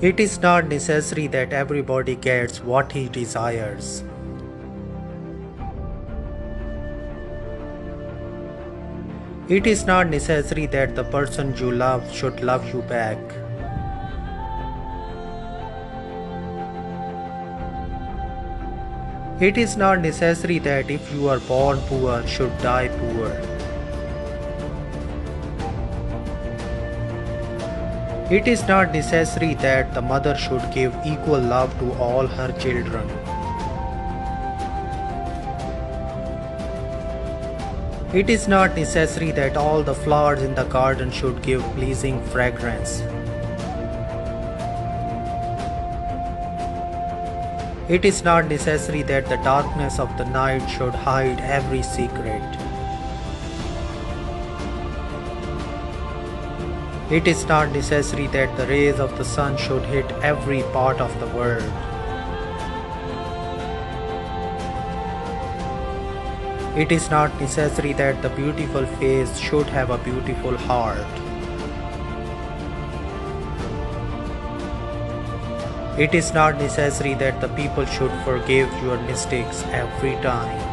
It is not necessary that everybody gets what he desires. It is not necessary that the person you love should love you back. It is not necessary that if you are born poor, should die poor. It is not necessary that the mother should give equal love to all her children. It is not necessary that all the flowers in the garden should give pleasing fragrance. It is not necessary that the darkness of the night should hide every secret. It is not necessary that the rays of the sun should hit every part of the world. It is not necessary that the beautiful face should have a beautiful heart. It is not necessary that the people should forgive your mistakes every time.